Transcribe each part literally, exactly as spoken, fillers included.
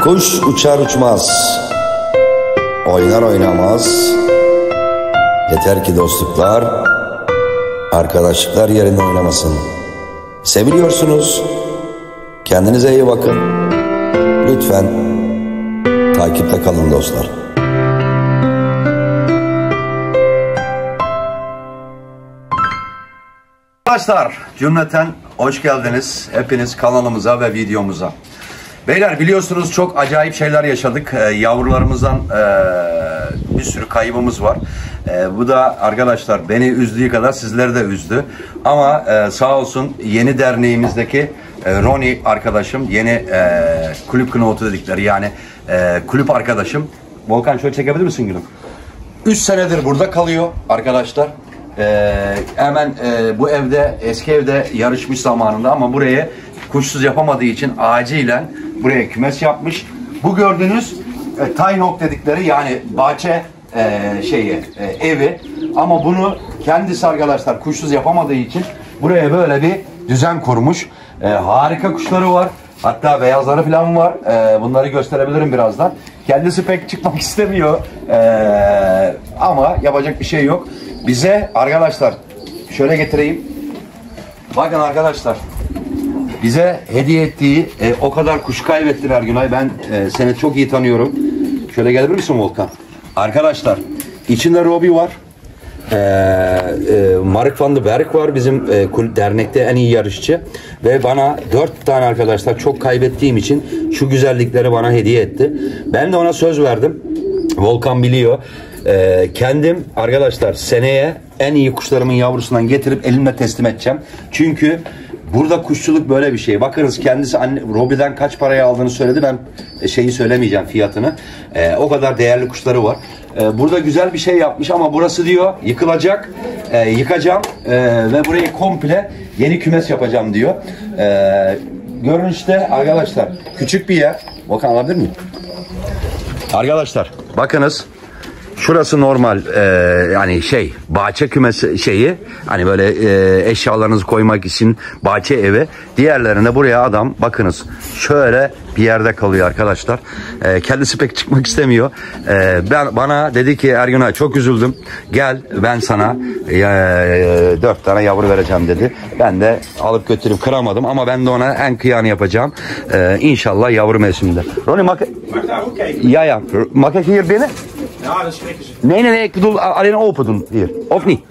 Kuş uçar uçmaz, oynar oynamaz. Yeter ki dostluklar, arkadaşlıklar yerinde oynamasın. Seviliyorsunuz, kendinize iyi bakın. Lütfen takipte kalın dostlar. Arkadaşlar, cümleten hoş geldiniz hepiniz kanalımıza ve videomuza. Beyler, biliyorsunuz çok acayip şeyler yaşadık. Ee, yavrularımızdan e, bir sürü kaybımız var. E, bu da arkadaşlar beni üzdüğü kadar sizleri de üzdü. Ama e, sağ olsun yeni derneğimizdeki e, Ronnie arkadaşım, yeni e, kulüp kınotu dedikleri yani e, kulüp arkadaşım. Volkan, şöyle çekebilir misin gülüm? üç senedir burada kalıyor arkadaşlar. Ee, hemen e, bu evde, eski evde yarışmış zamanında ama buraya kuşsuz yapamadığı için acilen buraya kümes yapmış. Bu gördüğünüz e, tiny hawk dedikleri yani bahçe e, şeyi e, evi, ama bunu kendisi arkadaşlar kuşsuz yapamadığı için buraya böyle bir düzen kurmuş. E, harika kuşları var. Hatta beyazları falan var. Ee, bunları gösterebilirim birazdan. Kendisi pek çıkmak istemiyor. Ee, ama yapacak bir şey yok. Bize arkadaşlar şöyle getireyim. Bakın arkadaşlar. Bize hediye ettiği e, o kadar kuş kaybettiler Günay. Ben e, seni çok iyi tanıyorum. Şöyle gelebilir misin Volkan? Arkadaşlar içinde Robbie var. Ee, e, Mark van den Berg var, bizim e, kulüp, dernekte en iyi yarışçı ve bana dört tane arkadaşlar çok kaybettiğim için şu güzellikleri bana hediye etti. Ben de ona söz verdim. Volkan biliyor. Ee, kendim arkadaşlar seneye en iyi kuşlarımın yavrusundan getirip elimle teslim edeceğim. Çünkü burada kuşçuluk böyle bir şey. Bakınız kendisi anne, Robbie'den kaç paraya aldığını söyledi. Ben şeyi söylemeyeceğim, fiyatını. Ee, o kadar değerli kuşları var. Ee, burada güzel bir şey yapmış ama burası diyor yıkılacak. Ee, yıkacağım ee, ve burayı komple yeni kümes yapacağım diyor. Ee, görünüşte arkadaşlar küçük bir yer. Bakın, alabilir miyim? Arkadaşlar bakınız. Şurası normal e, yani şey bahçe kümesi şeyi, hani böyle e, eşyalarınızı koymak için bahçe evi. Diğerlerine buraya adam bakınız şöyle bir yerde kalıyor arkadaşlar. E, kendisi pek çıkmak istemiyor. E, ben bana dedi ki Ergünay, çok üzüldüm. Gel ben sana e, dört tane yavru vereceğim dedi. Ben de alıp götürüp kıramadım ama ben de ona en kıyanı yapacağım. E, İnşallah yavru mevsiminde. Ronnie, mag ja ja, mag ik hier binnen? Ja, dat schrikken ze. Nee, nee, nee, ik bedoel alleen open doen hier. Of niet?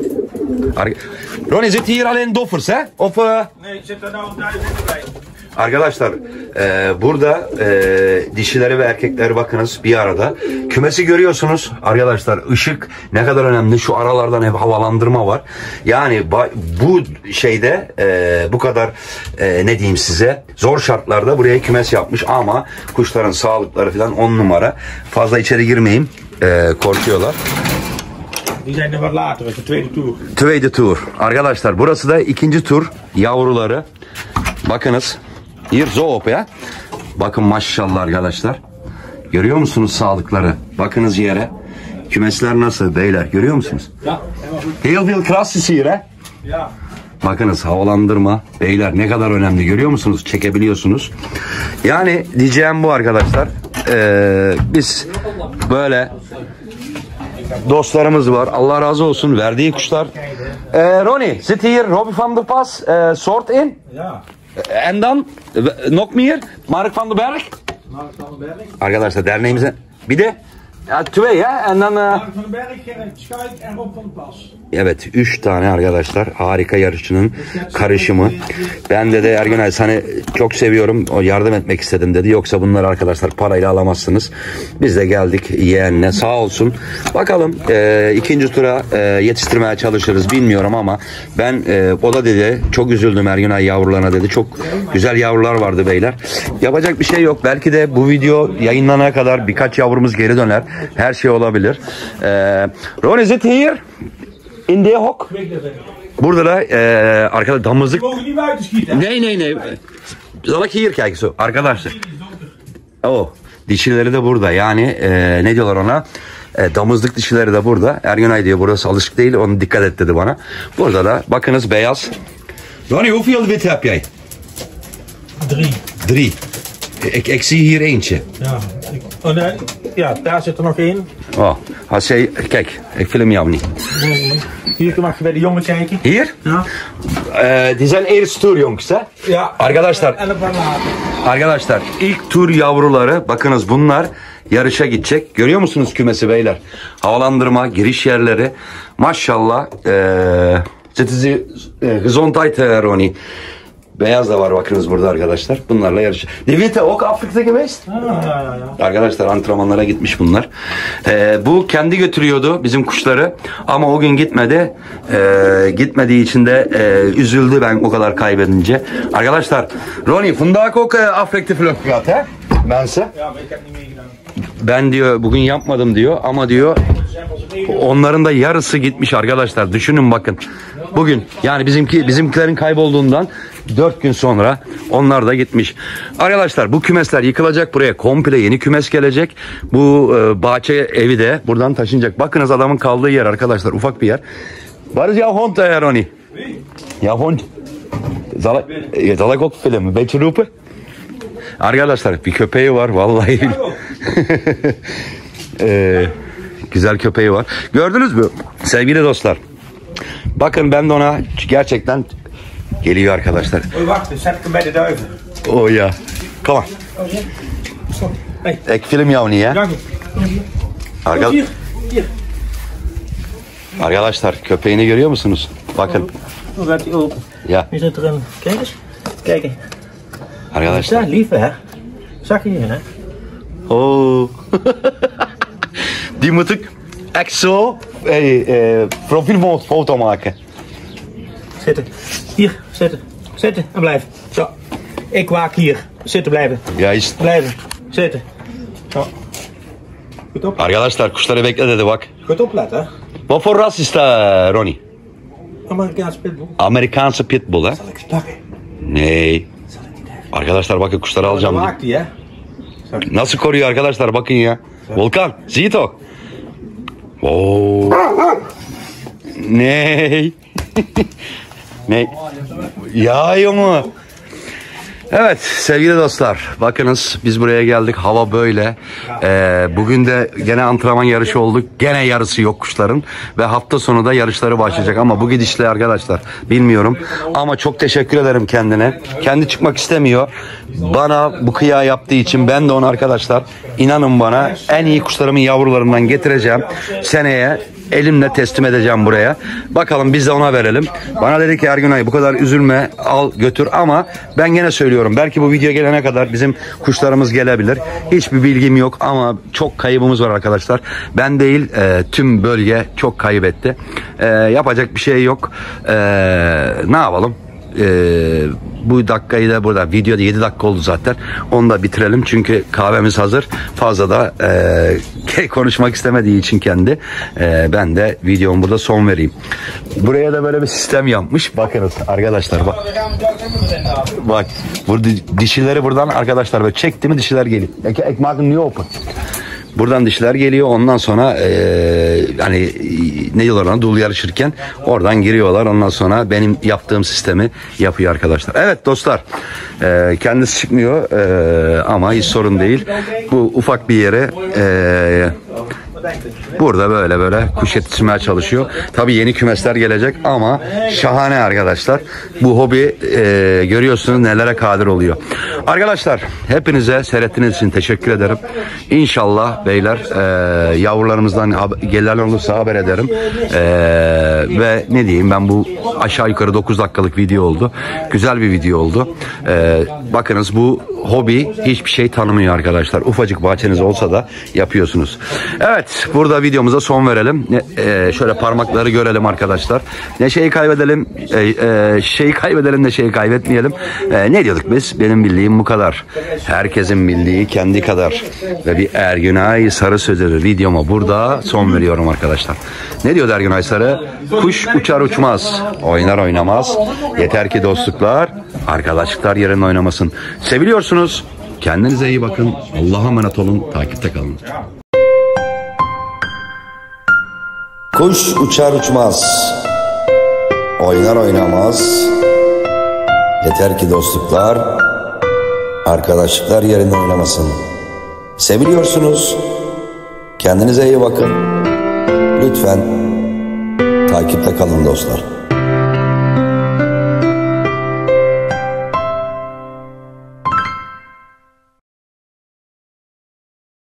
Ronnie, zit hier alleen doffers, hè? Of, uh... Nee, zit er nou een duizend bij. Arkadaşlar e, burada e, dişileri ve erkekleri bakınız bir arada. Kümesi görüyorsunuz arkadaşlar, ışık ne kadar önemli, şu aralardan hep havalandırma var. Yani bu şeyde e, bu kadar e, ne diyeyim size, zor şartlarda buraya kümes yapmış ama kuşların sağlıkları falan on numara. Fazla içeri girmeyeyim, e, korkuyorlar. Die zijn er wat later, de tweede tour. Tweede tur. Arkadaşlar burası da ikinci tur yavruları. Bakınız. Hier zo op ya. Bakın maşallah arkadaşlar. Görüyor musunuz sağlıkları? Bakınız yere. Kümesler nasıl beyler, görüyor musunuz? Ja. Heel veel krasjes hier he. Ja. Bakınız havalandırma beyler ne kadar önemli, görüyor musunuz? Çekebiliyorsunuz. Yani diyeceğim bu arkadaşlar. Ee, biz böyle dostlarımız var. Allah razı olsun verdiği kuşlar. Ee, Ronnie, zit hier Robbie van der Pas uh, soort in? Ja. En dan nog meer Mark van den Berg. Mark van den Berg. Arkadaşlar derneğimize bir de ya twee ya en dan uh... Mark van den Berg, Gerrit Schuik en Rob van den Pas. Evet, üç tane arkadaşlar harika yarışçının karışımı. Ben de de Ergünay seni çok seviyorum, o yardım etmek istedim dedi. Yoksa bunları arkadaşlar parayla alamazsınız. Biz de geldik yeğenle, sağ olsun. Bakalım e, ikinci tura e, yetiştirmeye çalışırız bilmiyorum ama ben e, o da dedi çok üzüldüm Ergünay yavrularına dedi. Çok güzel yavrular vardı beyler. Yapacak bir şey yok. Belki de bu video yayınlanana kadar birkaç yavrumuz geri döner. Her şey olabilir. E, Ron, is it here? In de hok. Burada da e, arkadaşlar damızlık. Nee nee nee. Zal ik hier kijken zo. Arkadaşlar. Oh, dişileri de burada. Yani e, ne diyorlar ona? E, damızlık dişileri de burada. Ergünay diyor burası alışık değil. Onu dikkat et dedi bana. Burada da bakınız beyaz. Ronnie, hoeveel wit heb jij? Drie. Drie. Ik, ik zie hier eentje. Ja, ik, oh nee, ja, daar zit er nog één. Oh, als jij, kijk, ik film jou niet. Hier mag je bij de jongen kijken. Hier? Ja. Ee, die zijn eerst tur jongens hè? Ja. Arkadaşlar, En een paar later. arkadaşlar ilk tur yavruları bakınız bunlar yarışa gidecek. Görüyor musunuz kümesi beyler? Havalandırma, giriş yerleri. Maşallah. Ee, Zetizi Gezondheid Ronnie. Beyaz da var bakınız burada arkadaşlar. Bunlarla yarış. Devite ok Afrika'da geweest. Ja, ja, ja. Arkadaşlar antrenmanlara gitmiş bunlar. Ee, bu kendi götürüyordu bizim kuşları. Ama o gün gitmedi. Ee, gitmediği için de e, üzüldü ben o kadar kaybedince. Arkadaşlar Ronnie, vandaag ook uh, Afrika'da vlog gehad hè? Mensen. Ja, maar ik heb niet meegedaan. Ben diyor bugün yapmadım diyor ama diyor onların da yarısı gitmiş arkadaşlar. Düşünün bakın. Bugün yani bizimki bizimkilerin kaybolduğundan dört gün sonra onlar da gitmiş. Arkadaşlar bu kümesler yıkılacak, buraya komple yeni kümes gelecek. Bu e, bahçe evi de buradan taşınacak. Bakınız adamın kaldığı yer arkadaşlar, ufak bir yer. Waar is jouw hond, Ronnie? Jouw hond? Zal ik, zal ik ook filmen? Een beetje roepen? Arkadaşlar bir köpeği var vallahi. ee, güzel köpeği var. Gördünüz mü sevgili dostlar? Bakın ben de ona gerçekten geliyor arkadaşlar. Oei, wacht, dan zet ik hem bij de duiven. Oh ya. Kom maar. Oh, hier. Stop. Hey. Ik film jou niet hè. Dank u. Arka- Hier, hier. Arkadaşlar köpeğini görüyor musunuz? Bakın. Hoe gaat die open? Ya Wie zit erin? Kijk eens. Kijk eens. arkadaşlar. Ja, lief hè? Zag je hier hè? Oo. Die moet ik echt zo hey, eh, profielfoto maken. Zitten. Hier, zitten. Zitten en blijven. Zo. Ik waak hier. Zitten blijven. Juist. Blijven. Zitten. Zo. Goed op. Arkadaşlar kuşları bekle dedi bak. Goed opletten hè. Wat voor ras is dat, Ronnie? Amerikaanse pitbull. Amerikaanse pitbull hè? Zal ik eens pakken? Nee. Arkadaşlar bakın kuşları Dan alacağım. waakt hij hè. Nasıl koruyor arkadaşlar bakın ya. Volkan, zie je het ook? Oo. Nee. Nee. Ya jongen. Evet sevgili dostlar, bakınız biz buraya geldik, hava böyle. Ee, bugün de gene antrenman yarışı olduk, gene yarısı yok kuşların ve hafta sonu da yarışları başlayacak ama bu gidişle arkadaşlar bilmiyorum ama çok teşekkür ederim kendine. Kendi çıkmak istemiyor, bana bu kıyağı yaptığı için ben de onu arkadaşlar inanın bana en iyi kuşlarımın yavrularından getireceğim seneye. Elimle teslim edeceğim buraya. Bakalım biz de ona verelim. Bana dedi ki Ergünay bu kadar üzülme, al götür ama ben gene söylüyorum. Belki bu video gelene kadar bizim kuşlarımız gelebilir. Hiçbir bilgim yok ama çok kaybımız var arkadaşlar. Ben değil e, tüm bölge çok kaybetti. E, yapacak bir şey yok. E, ne yapalım? Ee, bu dakikayı da burada videoda yedi dakika oldu zaten, onu da bitirelim çünkü kahvemiz hazır. Fazla da e, konuşmak istemediği için kendi e, ben de videomu burada son vereyim. Buraya da böyle bir sistem yapmış, bakınız arkadaşlar bak, bak burada dişileri buradan arkadaşlar böyle çekti mi dişiler geliyor. Ek, ek maken nu open. Buradan dişler geliyor, ondan sonra e, hani ne diyorlar ona, dul yarışırken oradan giriyorlar, ondan sonra benim yaptığım sistemi yapıyor arkadaşlar. Evet dostlar, e, kendisi çıkmıyor e, ama hiç sorun değil. Bu ufak bir yere e, burada böyle böyle kuş yetiştirmeye çalışıyor. Tabii yeni kümesler gelecek ama şahane arkadaşlar. Bu hobi e, görüyorsunuz nelere kadir oluyor. Arkadaşlar hepinize seyrettiğiniz için teşekkür ederim. İnşallah beyler e, yavrularımızdan gelen olursa haber ederim. E, ve ne diyeyim ben, bu aşağı yukarı dokuz dakikalık video oldu. Güzel bir video oldu. E, bakınız bu hobi hiçbir şey tanımıyor arkadaşlar. Ufacık bahçeniz olsa da yapıyorsunuz. Evet, burada videomuza son verelim. E, şöyle parmakları görelim arkadaşlar. Ne şeyi kaybedelim, e, e, şeyi kaybedelim de şeyi kaybetmeyelim. E, ne diyorduk biz? Benim bildiğim bu kadar. Herkesin bildiği kendi kadar. Ve bir Ergünay Sarı sözleri videoma burada son veriyorum arkadaşlar. Ne diyor Ergünay Sarı? Kuş uçar uçmaz, oynar oynamaz. Yeter ki dostluklar, arkadaşlıklar yerinde oynamasın. Seviliyorsunuz. Kendinize iyi bakın. Allah'a emanet olun. Takipte kalın. Kuş uçar uçmaz, oynar oynamaz. Yeter ki dostluklar, Arkadaşlıklar yerinde oynamasın. Seviliyorsunuz. Kendinize iyi bakın. Lütfen takipte kalın dostlar.